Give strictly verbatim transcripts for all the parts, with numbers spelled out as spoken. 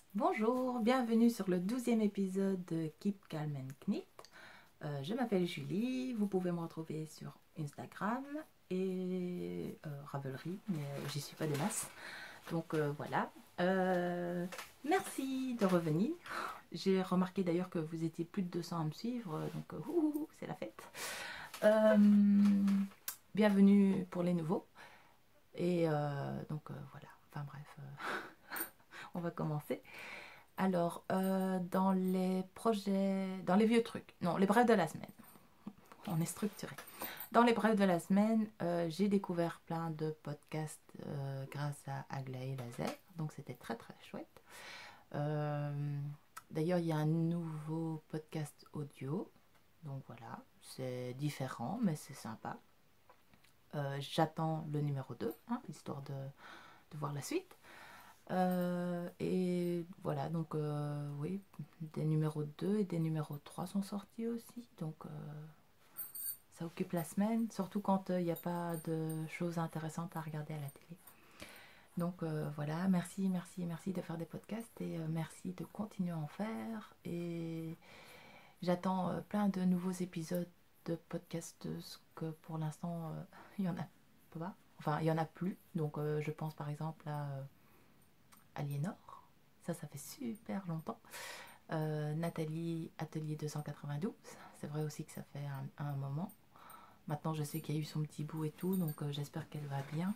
Bonjour, bienvenue sur le douzième épisode de Keep Calm and Knit. Euh, je m'appelle Julie, vous pouvez me retrouver sur Instagram et euh, Ravelry, mais euh, j'y suis pas des masses. Donc euh, voilà, euh, merci de revenir. J'ai remarqué d'ailleurs que vous étiez plus de deux cents à me suivre, donc euh, ouh, ouh, c'est la fête. Euh, bienvenue pour les nouveaux. Et euh, donc euh, voilà, enfin bref, euh, on va commencer. Alors, euh, dans les projets, dans les vieux trucs, non, les brèves de la semaine, on est structuré. Dans les brèves de la semaine, euh, j'ai découvert plein de podcasts euh, grâce à Aglaé Laser, donc c'était très très chouette. Euh, D'ailleurs, il y a un nouveau podcast audio, donc voilà, c'est différent, mais c'est sympa. Euh, J'attends le numéro deux, hein, histoire de, de voir la suite. Euh, et voilà, donc euh, oui, des numéros deux et des numéros trois sont sortis aussi. Donc euh, ça occupe la semaine, surtout quand il n'y a pas de choses intéressantes à regarder à la télé. Donc euh, voilà, merci, merci, merci de faire des podcasts et euh, merci de continuer à en faire. Et j'attends euh, plein de nouveaux épisodes de podcasteuses que pour l'instant, euh, il y en a pas. Enfin, il y en a plus. Donc euh, je pense par exemple à euh, Aliénor. Ça, ça fait super longtemps. Euh, Nathalie Atelier deux cent quatre-vingt-douze. C'est vrai aussi que ça fait un, un moment. Maintenant, je sais qu'il y a eu son petit bout et tout, donc euh, j'espère qu'elle va bien.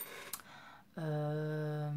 Euh...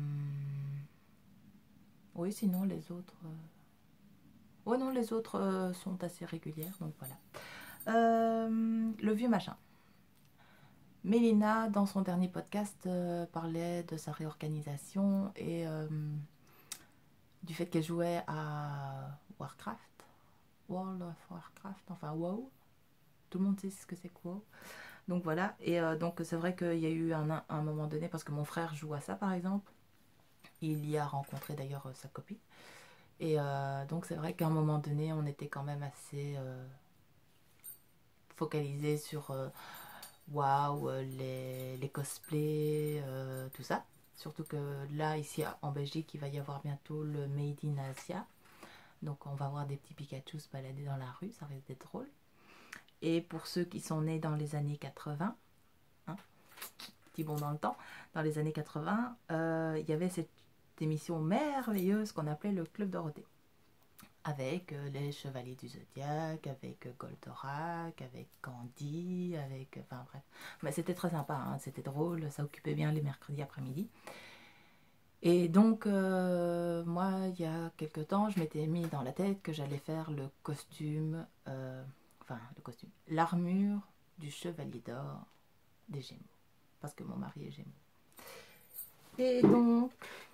Oui, sinon les autres... Euh... Oui, non, les autres euh, sont assez régulières, donc voilà. Euh, le vieux machin. Mélina, dans son dernier podcast, euh, parlait de sa réorganisation et euh, du fait qu'elle jouait à Warcraft. World of Warcraft, enfin WoW. Tout le monde sait ce que c'est que WoW. Donc voilà, et euh, donc c'est vrai qu'il y a eu un, un moment donné, parce que mon frère joue à ça par exemple, il y a rencontré d'ailleurs euh, sa copine, et euh, donc c'est vrai qu'à un moment donné, on était quand même assez euh, focalisé sur euh, waouh, les, les cosplays, euh, tout ça. Surtout que là, ici en Belgique, il va y avoir bientôt le Made in Asia, donc on va voir des petits Pikachu se balader dans la rue, ça risque d'être drôle. Et pour ceux qui sont nés dans les années quatre-vingts, hein, petit bond dans le temps, dans les années quatre-vingts, euh, il y avait cette émission merveilleuse qu'on appelait le Club Dorothée. Avec euh, les Chevaliers du Zodiaque, avec euh, Goldorak, avec Candy, avec... Enfin bref. Mais c'était très sympa, hein, c'était drôle, ça occupait bien les mercredis après-midi. Et donc, euh, moi, il y a quelques temps, je m'étais mis dans la tête que j'allais faire le costume... Euh, enfin, le costume... L'armure du Chevalier d'Or des Gémeaux. Parce que mon mari est Gémeaux. Et donc,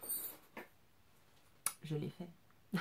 je l'ai fait.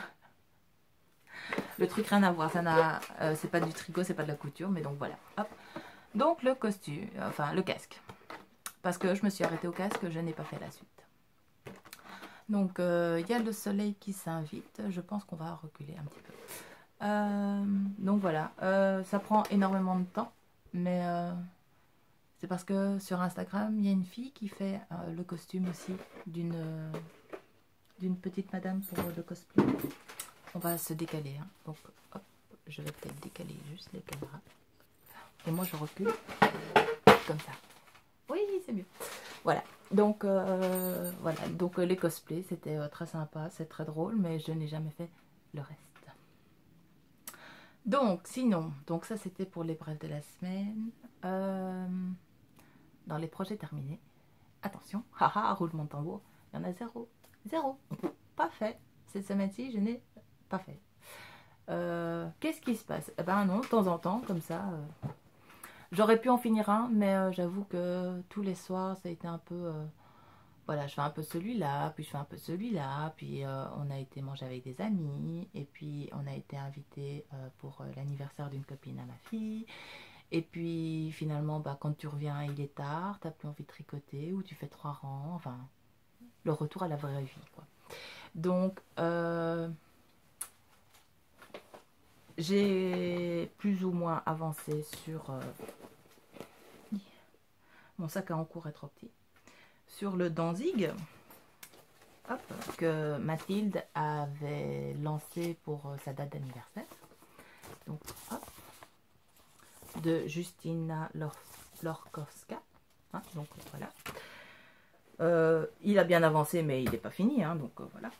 Le truc rien à voir, ça n'a, euh, c'est pas du tricot, c'est pas de la couture, mais donc voilà. Hop. Donc le costume, enfin le casque, parce que je me suis arrêtée au casque, je n'ai pas fait la suite. Donc il euh, y a le soleil qui s'invite, je pense qu'on va reculer un petit peu. Euh, donc voilà, euh, ça prend énormément de temps, mais euh, c'est parce que sur Instagram, il y a une fille qui fait euh, le costume aussi d'une euh, d'une petite madame pour le cosplay. On va se décaler, hein. Donc hop, je vais peut-être décaler juste les caméras. Et moi je recule comme ça. Oui, c'est mieux. Voilà. Donc euh, voilà. Donc euh, les cosplays, c'était euh, très sympa, c'est très drôle, mais je n'ai jamais fait le reste. Donc sinon, donc ça c'était pour les brèves de la semaine. Euh, dans les projets terminés, attention, haha, roulement de tambour, il y en a zéro. Zéro. Pas fait. Cette semaine-ci, je n'ai pas fait. Euh, Qu'est-ce qui se passe? Eh ben non, de temps en temps, comme ça. Euh, J'aurais pu en finir un, mais euh, j'avoue que tous les soirs, ça a été un peu... Euh, voilà, je fais un peu celui-là, puis je fais un peu celui-là, puis euh, on a été manger avec des amis, et puis on a été invité euh, pour euh, l'anniversaire d'une copine à ma fille, et puis finalement, bah, quand tu reviens, il est tard, t'as plus envie de tricoter, ou tu fais trois rangs, enfin, le retour à la vraie vie, quoi. Donc, euh, j'ai plus ou moins avancé sur... Euh, mon sac à encours est trop petit. Sur le Danzig. hop, que Mathilde avait lancé pour euh, sa date d'anniversaire. Donc, hop, de Justina Lor Lorkowska. Hein, donc, voilà. Euh, il a bien avancé, mais il n'est pas fini. Hein, donc, euh, voilà.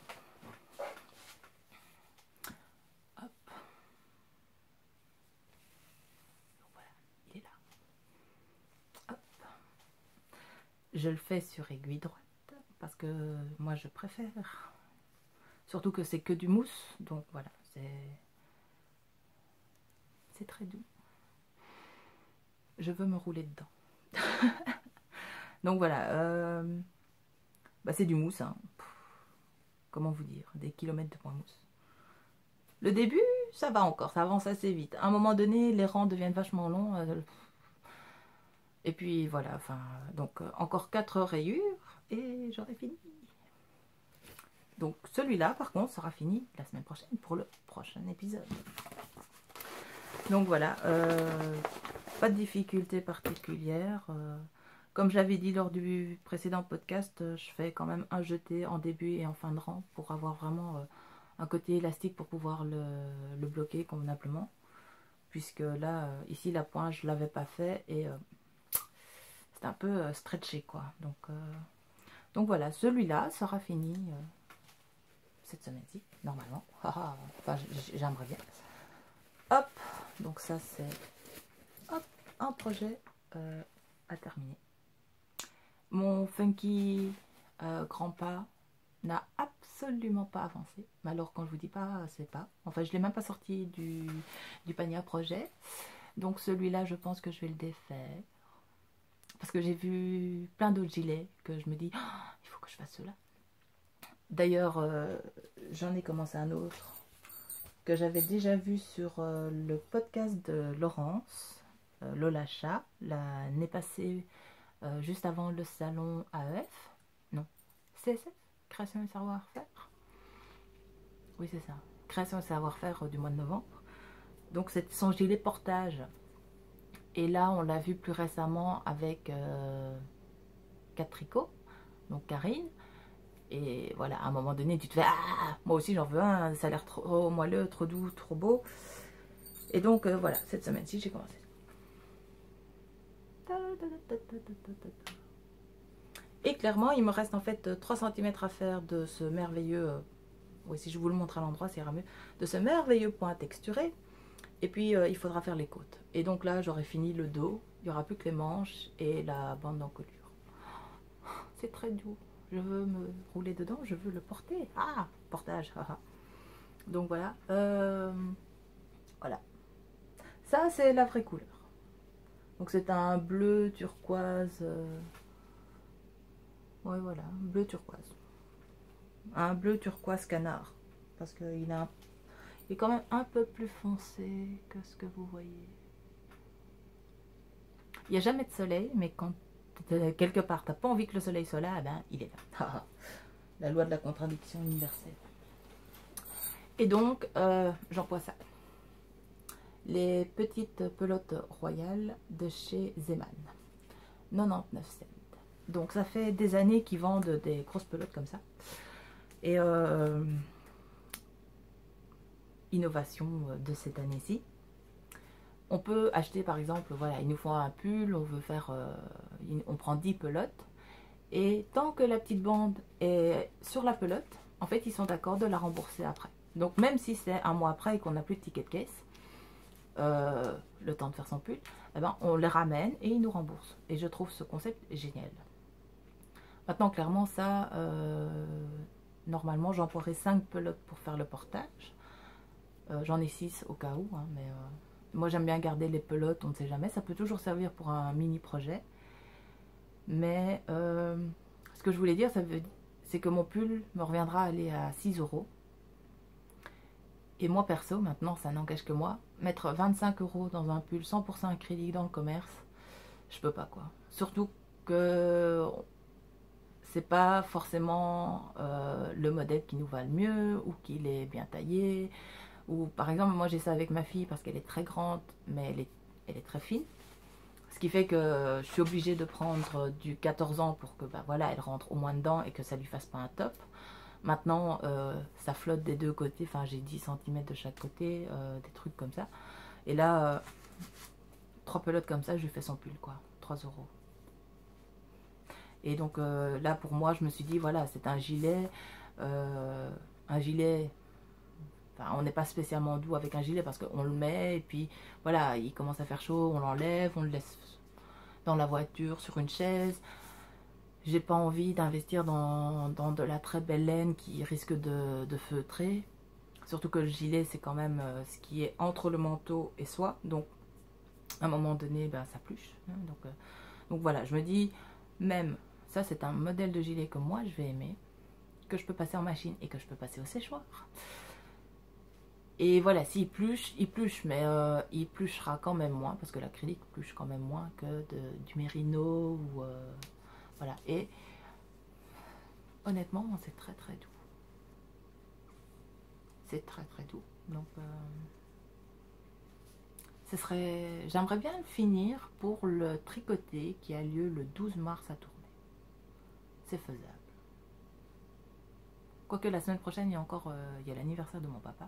Hop. Donc, voilà, il est là. Hop. Je le fais sur aiguille droite parce que moi, je préfère. Surtout que c'est que du mousse. Donc, voilà, c'est... C'est très doux. Je veux me rouler dedans. Donc voilà, euh, bah c'est du mousse, hein. Comment vous dire, des kilomètres de point mousse. Le début, ça va encore, ça avance assez vite. À un moment donné, les rangs deviennent vachement longs. Euh, et puis voilà, enfin, donc euh, encore quatre rayures et j'aurai fini. Donc celui-là, par contre, sera fini la semaine prochaine pour le prochain épisode. Donc voilà, euh, pas de difficulté particulière. Euh, comme j'avais dit lors du précédent podcast, je fais quand même un jeté en début et en fin de rang pour avoir vraiment euh, un côté élastique pour pouvoir le, le bloquer convenablement. Puisque là, euh, ici, la pointe, je ne l'avais pas fait et euh, c'est un peu euh, stretché, quoi. Donc, euh, donc voilà, celui-là sera fini euh, cette semaine-ci, normalement. Enfin, j'aimerais bien. Hop, donc ça c'est un projet euh, à terminer. Mon funky euh, grand pas n'a absolument pas avancé. Mais alors quand je vous dis pas, c'est pas. Enfin, je l'ai même pas sorti du, du panier à projet. Donc celui-là, je pense que je vais le défaire. Parce que j'ai vu plein d'autres gilets que je me dis, oh, il faut que je fasse cela. D'ailleurs, euh, j'en ai commencé un autre que j'avais déjà vu sur euh, le podcast de Laurence, euh, Lola Chat, l'année passée, euh, juste avant le salon A E F, non, C S F, Création et Savoir-Faire. Oui, c'est ça, Création et Savoir-Faire euh, du mois de novembre. Donc, c'est son gilet portage. Et là, on l'a vu plus récemment avec euh, Catrico, donc Karine. Et voilà, à un moment donné, tu te fais « Ah, moi aussi j'en veux un, ça a l'air trop moelleux, trop doux, trop beau. » Et donc, euh, voilà, cette semaine-ci, j'ai commencé. Et clairement, il me reste en fait trois centimètres à faire de ce merveilleux... Euh, oui, si je vous le montre à l'endroit, ça ira mieux. De ce merveilleux point texturé. Et puis, euh, il faudra faire les côtes. Et donc là, j'aurai fini le dos. Il n'y aura plus que les manches et la bande d'encolure. C'est très doux. Je veux me rouler dedans, je veux le porter. Ah, portage. Donc voilà. Euh, voilà. Ça, c'est la vraie couleur. Donc c'est un bleu turquoise. Euh... Ouais, voilà. Bleu turquoise. Un bleu turquoise canard. Parce qu'il a un... il est quand même un peu plus foncé que ce que vous voyez. Il n'y a jamais de soleil, mais quand quelque part, t'as pas envie que le soleil soit là, ben il est là. La loi de la contradiction universelle. Et donc, euh, j'emploie ça. Les petites pelotes royales de chez Zeman. quatre-vingt-dix-neuf cents. Donc, ça fait des années qu'ils vendent des grosses pelotes comme ça. Et euh, innovation de cette année-ci. On peut acheter par exemple, voilà, il nous faut un pull, on veut faire, euh, on prend dix pelotes. Et tant que la petite bande est sur la pelote, en fait, ils sont d'accord de la rembourser après. Donc, même si c'est un mois après et qu'on n'a plus de ticket de caisse, euh, le temps de faire son pull, eh ben, on les ramène et ils nous remboursent. Et je trouve ce concept génial. Maintenant, clairement, ça, euh, normalement, j'emploierai cinq pelotes pour faire le portage. Euh, J'en ai six au cas où, hein, mais euh, moi, j'aime bien garder les pelotes, on ne sait jamais. Ça peut toujours servir pour un mini projet. Mais euh, ce que je voulais dire, c'est que mon pull me reviendra à aller à six euros. Et moi perso, maintenant ça n'engage que moi, mettre vingt-cinq euros dans un pull cent pour cent acrylique dans le commerce, je peux pas quoi. Surtout que c'est pas forcément euh, le modèle qui nous va le mieux ou qu'il est bien taillé. Ou par exemple, moi j'ai ça avec ma fille parce qu'elle est très grande, mais elle est, elle est très fine. Ce qui fait que je suis obligée de prendre du quatorze ans pour que bah, voilà, elle rentre au moins dedans et que ça lui fasse pas un top. Maintenant, euh, ça flotte des deux côtés, enfin j'ai dix centimètres de chaque côté, euh, des trucs comme ça. Et là, euh, trois pelotes comme ça, je lui fais son pull, quoi, trois euros. Et donc euh, là, pour moi, je me suis dit, voilà, c'est un gilet, euh, un gilet, enfin, on n'est pas spécialement doux avec un gilet parce qu'on le met, et puis voilà, il commence à faire chaud, on l'enlève, on le laisse dans la voiture, sur une chaise. J'ai pas envie d'investir dans, dans de la très belle laine qui risque de, de feutrer. Surtout que le gilet, c'est quand même euh, ce qui est entre le manteau et soi. Donc, à un moment donné, ben, ça pluche. Hein, donc, euh, donc voilà, je me dis, même, ça c'est un modèle de gilet que moi je vais aimer, que je peux passer en machine et que je peux passer au séchoir. Et voilà, s'il pluche, il pluche, mais euh, il pluchera quand même moins, parce que l'acrylique pluche quand même moins que de, du mérino ou... Euh, voilà, et honnêtement, c'est très très doux. C'est très très doux. Donc, euh, ce serait, j'aimerais bien le finir pour le tricoter qui a lieu le douze mars à Tournai. C'est faisable. Quoique la semaine prochaine, il y a encore, euh, il y a l'anniversaire de mon papa.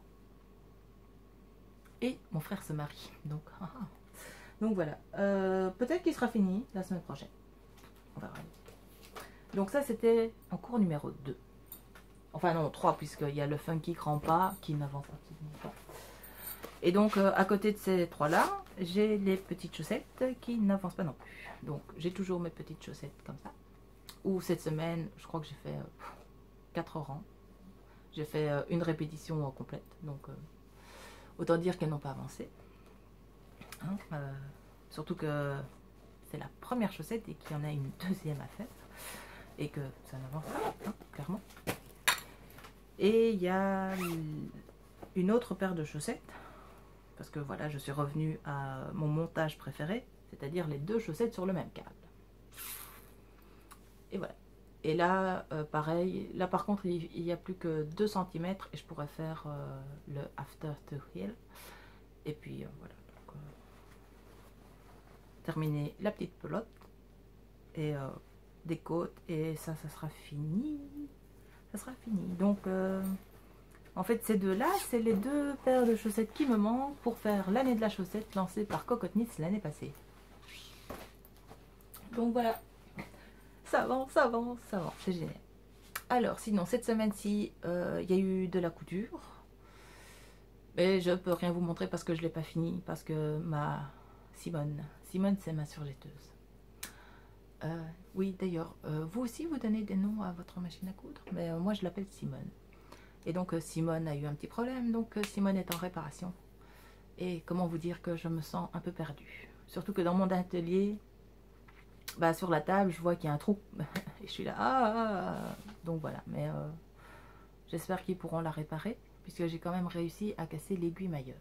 Et mon frère se marie. Donc, donc voilà. Euh, peut-être qu'il sera fini la semaine prochaine. On verra. Donc ça, c'était en cours numéro deux. Enfin non, trois, puisqu'il y a le funky grand pas qui n'avance absolument pas. Et donc, euh, à côté de ces trois-là, j'ai les petites chaussettes qui n'avancent pas non plus. Donc, j'ai toujours mes petites chaussettes comme ça. Ou cette semaine, je crois que j'ai fait euh, quatre rangs. J'ai fait euh, une répétition euh, complète. Donc, euh, autant dire qu'elles n'ont pas avancé. Hein, euh, surtout que c'est la première chaussette et qu'il y en a une deuxième à faire. Et que ça n'avance pas, hein, clairement. Et il y a une autre paire de chaussettes, parce que voilà, je suis revenue à mon montage préféré, c'est-à-dire les deux chaussettes sur le même câble. Et voilà. Et là, euh, pareil, là par contre, il n'y a plus que deux centimètres et je pourrais faire euh, le after to heel. Et puis euh, voilà. Donc, euh, terminer la petite pelote et euh, des côtes et ça, ça sera fini. Ça sera fini. Donc, euh, en fait, ces deux-là, c'est les deux paires de chaussettes qui me manquent pour faire l'année de la chaussette lancée par Cocotte Knits l'année passée. Donc voilà, ça avance, ça avance, ça avance, c'est génial. Alors, sinon, cette semaine-ci, euh, il y a eu de la couture. Mais je peux rien vous montrer parce que je ne l'ai pas fini, parce que ma Simone, Simone, c'est ma surjetteuse. Euh, oui, d'ailleurs, euh, vous aussi, vous donnez des noms à votre machine à coudre, mais euh, moi, je l'appelle Simone. Et donc, euh, Simone a eu un petit problème, donc euh, Simone est en réparation. Et comment vous dire que je me sens un peu perdue. Surtout que dans mon atelier, bah, sur la table, je vois qu'il y a un trou. Et je suis là, ah, ah, ah. Donc voilà, mais euh, j'espère qu'ils pourront la réparer, puisque j'ai quand même réussi à casser l'aiguille mailleur.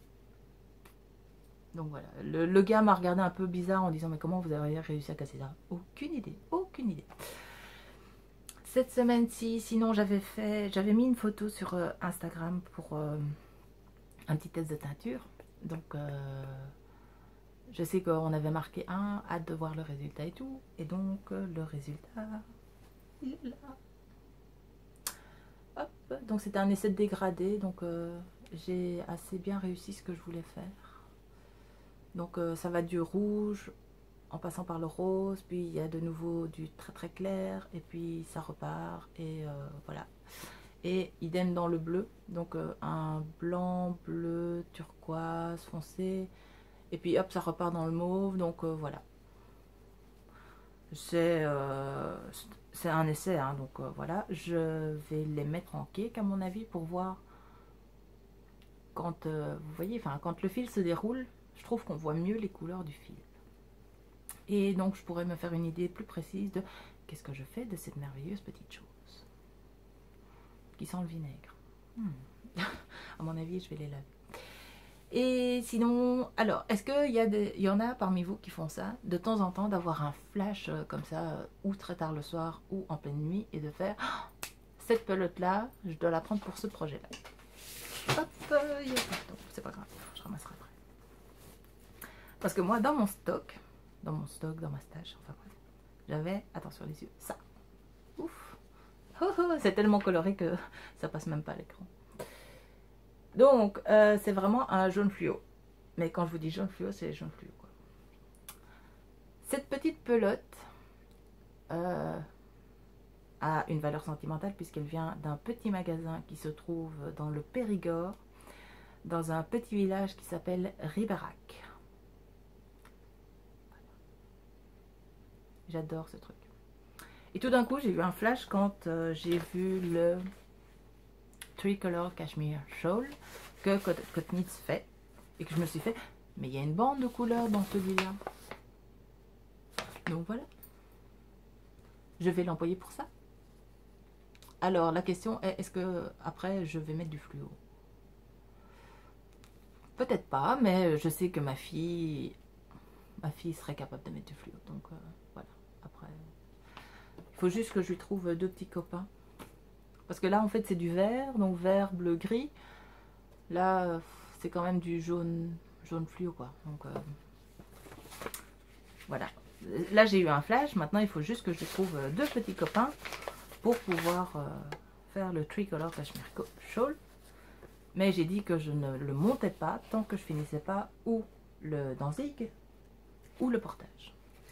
Donc voilà, le, le gars m'a regardé un peu bizarre en disant mais comment vous avez réussi à casser ça? Aucune idée, aucune idée. Cette semaine-ci, sinon j'avais fait, j'avais mis une photo sur euh, Instagram pour euh, un petit test de teinture. Donc euh, je sais qu'on avait marqué un, hâte de voir le résultat et tout. Et donc euh, le résultat, il est là. Hop, donc c'était un essai de dégradé, donc euh, j'ai assez bien réussi ce que je voulais faire. Donc euh, ça va du rouge en passant par le rose, puis il y a de nouveau du très très clair, et puis ça repart, et euh, voilà. Et idem dans le bleu, donc euh, un blanc, bleu, turquoise, foncé, et puis hop, ça repart dans le mauve, donc euh, voilà. C'est euh, c'est un essai, hein, donc euh, voilà. Je vais les mettre en cake à mon avis pour voir quand, euh, vous voyez, enfin quand le fil se déroule, je trouve qu'on voit mieux les couleurs du fil. Et donc, je pourrais me faire une idée plus précise de qu'est-ce que je fais de cette merveilleuse petite chose qui sent le vinaigre. Hmm. À mon avis, je vais les laver. Et sinon, alors, est-ce qu'il y, a des, y en a parmi vous qui font ça, de temps en temps, d'avoir un flash euh, comme ça, euh, ou très tard le soir, ou en pleine nuit, et de faire oh, cette pelote-là, je dois la prendre pour ce projet-là. Hop, euh, il y a pas de temps, c'est pas grave, je ramasserai après. Parce que moi, dans mon stock, dans mon stock, dans ma stash, enfin bref. J'avais, attention les yeux, ça. Ouf. Oh, oh, c'est tellement coloré que ça passe même pas à l'écran. Donc, euh, c'est vraiment un jaune fluo. Mais quand je vous dis jaune fluo, c'est jaune fluo, quoi. Cette petite pelote euh, a une valeur sentimentale puisqu'elle vient d'un petit magasin qui se trouve dans le Périgord, dans un petit village qui s'appelle Ribérac. J'adore ce truc. Et tout d'un coup, j'ai eu un flash quand euh, j'ai vu le Tricolor Cashmere Shawl que Cotnitz fait. Et que je me suis fait, mais il y a une bande de couleurs dans celui-là. Donc voilà. Je vais l'employer pour ça. Alors, la question est, est-ce que après je vais mettre du fluo? Peut-être pas, mais je sais que ma fille, ma fille serait capable de mettre du fluo. Donc euh, voilà. Après, il faut juste que je lui trouve deux petits copains. Parce que là, en fait, c'est du vert, donc vert, bleu, gris. Là, c'est quand même du jaune, jaune fluo, quoi. Donc, euh, voilà. Là, j'ai eu un flash. Maintenant, il faut juste que je trouve deux petits copains pour pouvoir euh, faire le Tricolor Cashmere Shawl. Mais j'ai dit que je ne le montais pas tant que je finissais pas ou le Danzig ou le portage.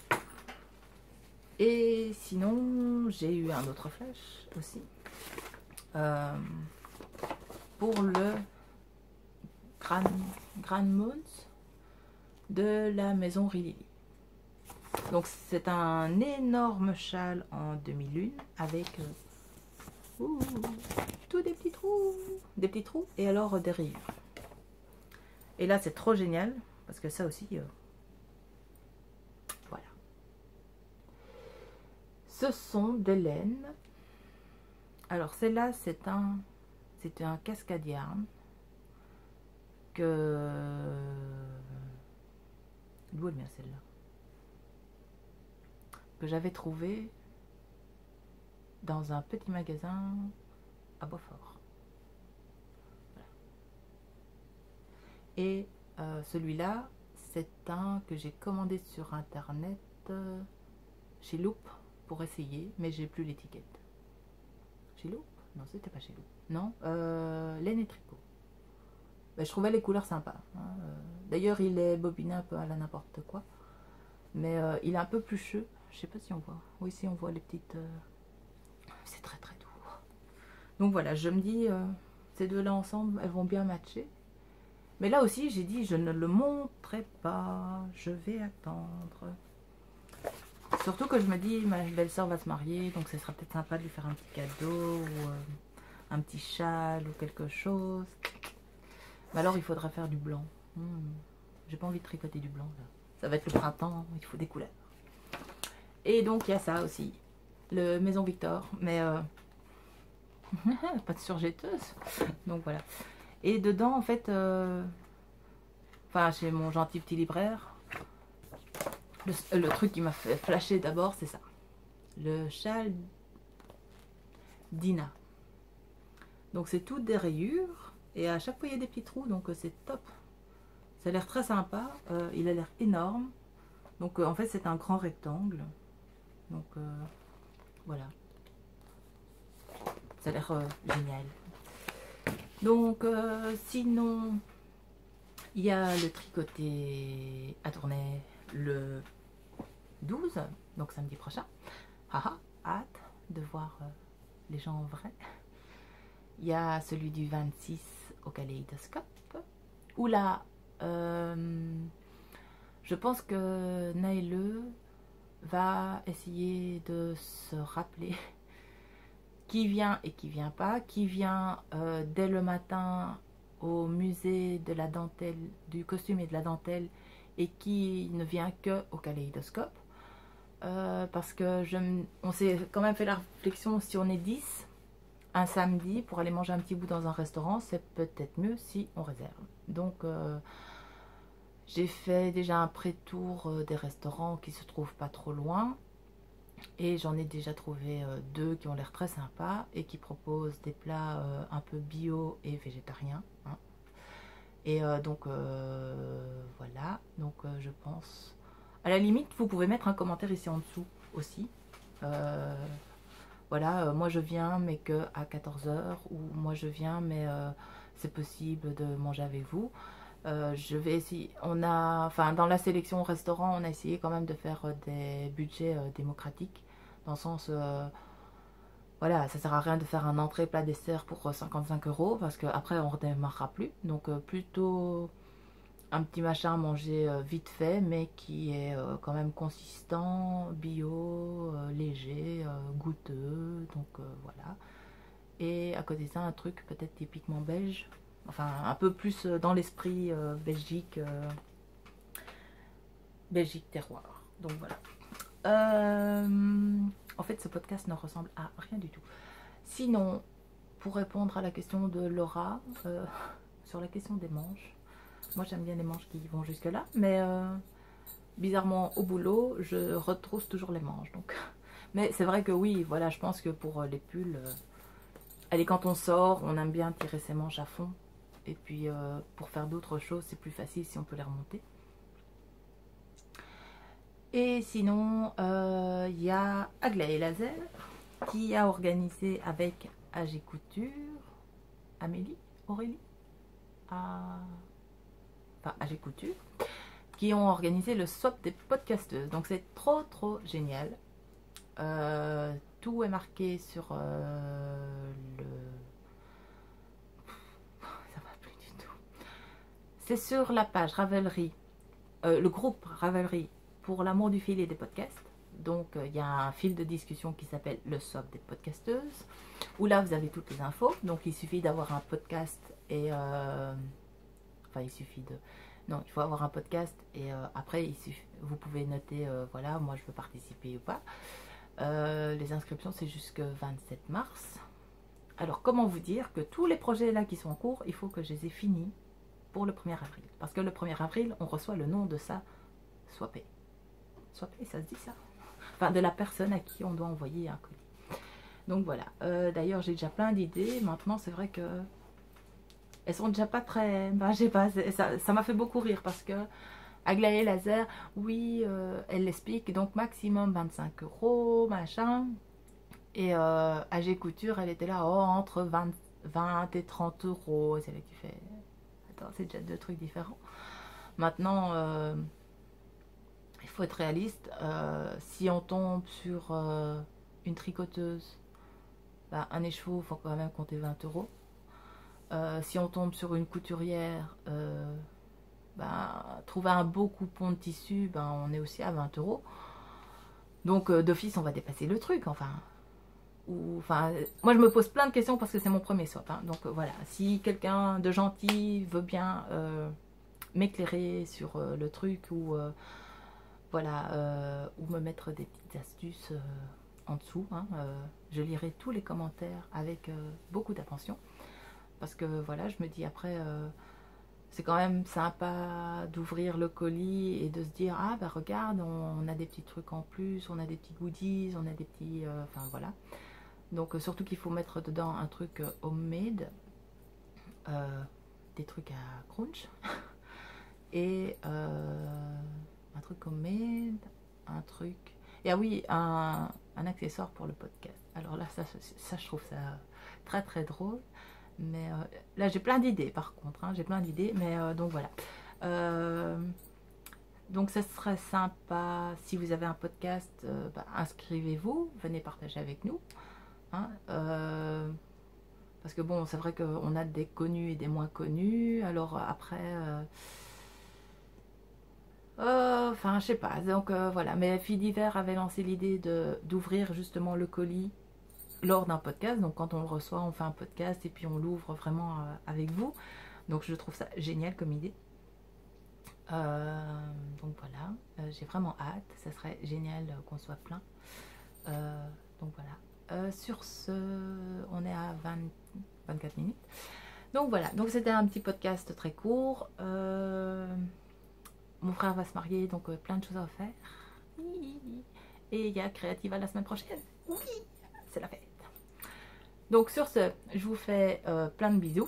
Et sinon, j'ai eu un autre flash aussi. Euh, pour le Grand, Grand Moons de la maison Rilili. Donc c'est un énorme châle en demi-lune avec euh, ouh, tous des petits trous, des petits trous et alors euh, des rayures. Et là c'est trop génial parce que ça aussi, euh, voilà. Ce sont des laines. Alors celle-là c'est un, c'est un cascade yarn que d'où elle vient celle-là, que j'avais trouvé dans un petit magasin à Beaufort. Voilà. Et euh, celui-là, c'est un que j'ai commandé sur internet euh, chez Loop pour essayer, mais j'ai plus l'étiquette. Chez Loop? Non, c'était pas chez Loop. Non, euh, laine et tricot. Ben, je trouvais les couleurs sympas. Hein. D'ailleurs, il est bobiné un peu à la n'importe quoi, mais euh, il est un peu plucheux. Je sais pas si on voit. Oui, si on voit les petites. Euh... C'est très très doux. Donc voilà, je me dis, euh, ces deux-là ensemble, elles vont bien matcher. Mais là aussi, j'ai dit, je ne le montrerai pas. Je vais attendre. Surtout que je me dis, ma belle-sœur va se marier, donc ce sera peut-être sympa de lui faire un petit cadeau ou euh, un petit châle ou quelque chose. Mais alors, il faudra faire du blanc. Hmm. J'ai pas envie de tricoter du blanc là. Ça va être le printemps, il faut des couleurs. Et donc, il y a ça aussi. Le Maison Victor, mais euh, pas de surjetteuse. Donc voilà. Et dedans, en fait, euh, enfin, chez mon gentil petit libraire, le, le truc qui m'a fait flasher d'abord, c'est ça. Le châle Dina. Donc, c'est tout des rayures. Et à chaque fois, il y a des petits trous, donc euh, c'est top. Ça a l'air très sympa. Euh, il a l'air énorme. Donc, euh, en fait, c'est un grand rectangle. Donc, euh, voilà. Ça a l'air euh, génial. Donc, euh, sinon, il y a le tricoté à tourner le douze, donc samedi prochain. Haha, hâte de voir euh, les gens en vrai. Il y a celui du vingt-six au Kaléidoscope. Où là, euh, je pense que Naëlle va essayer de se rappeler qui vient et qui vient pas, qui vient euh, dès le matin au musée de la dentelle, du costume et de la dentelle, et qui ne vient que au Kaléidoscope. Euh, parce que je, on s'est quand même fait la réflexion, si on est dix, un samedi, pour aller manger un petit bout dans un restaurant, c'est peut-être mieux si on réserve. Donc, euh, j'ai fait déjà un pré-tour euh, des restaurants qui se trouvent pas trop loin. Et j'en ai déjà trouvé euh, deux qui ont l'air très sympas et qui proposent des plats euh, un peu bio et végétariens. Hein. Et euh, donc, euh, voilà. Donc, euh, je pense À la limite, vous pouvez mettre un commentaire ici en dessous aussi. Euh, voilà, euh, moi je viens mais que à quatorze heures, ou moi je viens mais euh, c'est possible de manger avec vous. Euh, je vais essayer, on a, enfin dans la sélection au restaurant, on a essayé quand même de faire euh, des budgets euh, démocratiques, dans le sens, euh, voilà, ça sert à rien de faire un entrée plat dessert pour euh, cinquante-cinq euros, parce qu'après on redémarrera plus, donc euh, plutôt un petit machin à manger euh, vite fait, mais qui est euh, quand même consistant, bio, euh, léger, euh, goûteux, donc euh, voilà. Et à côté de ça, un truc peut-être typiquement belge, enfin un peu plus euh, dans l'esprit euh, Belgique, euh, Belgique terroir. Donc voilà. Euh, en fait, ce podcast ne ressemble à rien du tout. Sinon, pour répondre à la question de Laura, euh, sur la question des manches, moi j'aime bien les manches qui vont jusque là, mais euh, bizarrement au boulot, je retrousse toujours les manches. Donc, mais c'est vrai que oui, voilà, je pense que pour les pulls, euh, allez, quand on sort, on aime bien tirer ses manches à fond. Et puis euh, pour faire d'autres choses, c'est plus facile si on peut les remonter. Et sinon, il euh, y a Aglaé Laser qui a organisé avec A G Couture, Amélie, Aurélie, à... enfin A G Couture, qui ont organisé le swap des podcasteuses. Donc c'est trop trop génial. Euh, tout est marqué sur euh, le... Ça va plus du tout. C'est sur la page Ravelry, euh, le groupe Ravelry pour l'amour du fil et des podcasts. Donc il euh, y a un fil de discussion qui s'appelle le swap des podcasteuses, où là vous avez toutes les infos. Donc il suffit d'avoir un podcast et... Euh... Enfin il suffit de... Non, il faut avoir un podcast et euh, après il suffit... vous pouvez noter, euh, voilà, moi je veux participer ou pas. Euh, les inscriptions c'est jusqu'au vingt-sept mars. Alors comment vous dire que tous les projets là qui sont en cours, il faut que je les ai finis pour le premier avril. Parce que le premier avril, on reçoit le nom de sa swapée. Swapée, ça se dit ça? Enfin, de la personne à qui on doit envoyer un colis. Donc voilà. Euh, D'ailleurs, j'ai déjà plein d'idées. Maintenant, c'est vrai que elles sont déjà pas très... Ben, je sais pas, ça m'a fait beaucoup rire parce que Aglaé Laser, oui, euh, elle l'explique, donc maximum vingt-cinq euros, machin. Et euh, A G Couture, elle était là, oh, entre vingt, vingt et trente euros. C'est là que tu fais... Attends, c'est déjà deux trucs différents. Maintenant, euh, il faut être réaliste. Euh, si on tombe sur euh, une tricoteuse, bah, un écheveau, il faut quand même compter vingt euros. Euh, si on tombe sur une couturière, euh, bah, trouver un beau coupon de tissu, bah, on est aussi à vingt euros. Donc euh, d'office, on va dépasser le truc, enfin. Ou, enfin, moi je me pose plein de questions parce que c'est mon premier swap. Hein. Donc euh, voilà, si quelqu'un de gentil veut bien euh, m'éclairer sur euh, le truc ou euh, voilà, euh, ou me mettre des petites astuces euh, en dessous, hein, euh, je lirai tous les commentaires avec euh, beaucoup d'attention parce que voilà, je me dis après. Euh, C'est quand même sympa d'ouvrir le colis et de se dire ah bah regarde, on, on a des petits trucs en plus, on a des petits goodies, on a des petits... Euh, enfin voilà. Donc euh, surtout qu'il faut mettre dedans un truc euh, homemade, euh, des trucs à crunch, et euh, un truc homemade, un truc... Et ah oui, un, un accessoire pour le podcast. Alors là, ça, ça je trouve ça très très drôle. Mais euh, là j'ai plein d'idées par contre, hein, j'ai plein d'idées, mais euh, donc voilà. Euh, donc ça serait sympa si vous avez un podcast, euh, bah, inscrivez-vous, venez partager avec nous. Hein, euh, parce que bon, c'est vrai qu'on a des connus et des moins connus, alors après... Euh, euh, enfin, je sais pas, donc euh, voilà. Mais Filles d'hiver avait lancé l'idée d'ouvrir justement le colis lors d'un podcast, donc quand on le reçoit, on fait un podcast et puis on l'ouvre vraiment euh, avec vous. Donc je trouve ça génial comme idée. Euh, donc voilà, euh, j'ai vraiment hâte, ça serait génial euh, qu'on soit plein. Euh, donc voilà. Euh, sur ce, on est à vingt, vingt-quatre minutes. Donc voilà, donc c'était un petit podcast très court. Euh, mon frère va se marier, donc euh, plein de choses à faire. Et il y a Créativa la semaine prochaine. Oui, c'est la fête. Donc sur ce, je vous fais euh, plein de bisous.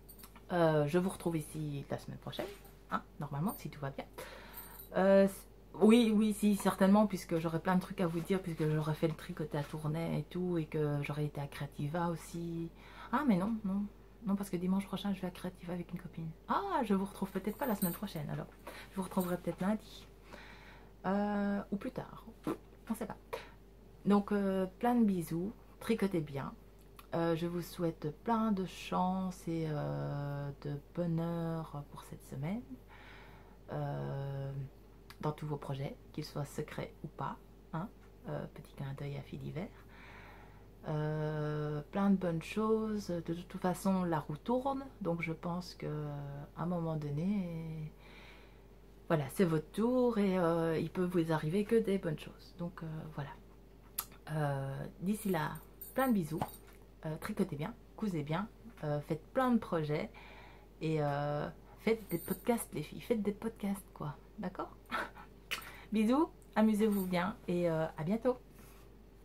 Euh, je vous retrouve ici la semaine prochaine, hein, normalement, si tout va bien. Euh, Oui, oui, si, certainement, puisque j'aurais plein de trucs à vous dire, puisque j'aurais fait le tricoté à Tournai et tout, et que j'aurais été à Creativa aussi. Ah, mais non, non, non, parce que dimanche prochain, je vais à Creativa avec une copine. Ah, je vous retrouve peut-être pas la semaine prochaine, alors. Je vous retrouverai peut-être lundi. Euh, ou plus tard. On sait pas. Donc, euh, plein de bisous. Tricotez bien. Euh, je vous souhaite plein de chance et euh, de bonheur pour cette semaine. Euh, dans tous vos projets, qu'ils soient secrets ou pas. Hein, euh, petit clin d'œil à Fille d'hiver. Euh, plein de bonnes choses. De toute façon, la roue tourne. Donc, je pense qu'à un moment donné, voilà, c'est votre tour et euh, il peut vous arriver que des bonnes choses. Donc, euh, voilà. Euh, D'ici là, plein de bisous. Euh, tricotez bien, cousez bien. Euh, faites plein de projets. Et euh, faites des podcasts, les filles. Faites des podcasts, quoi. D'accord? Bisous, amusez-vous bien et euh, à bientôt.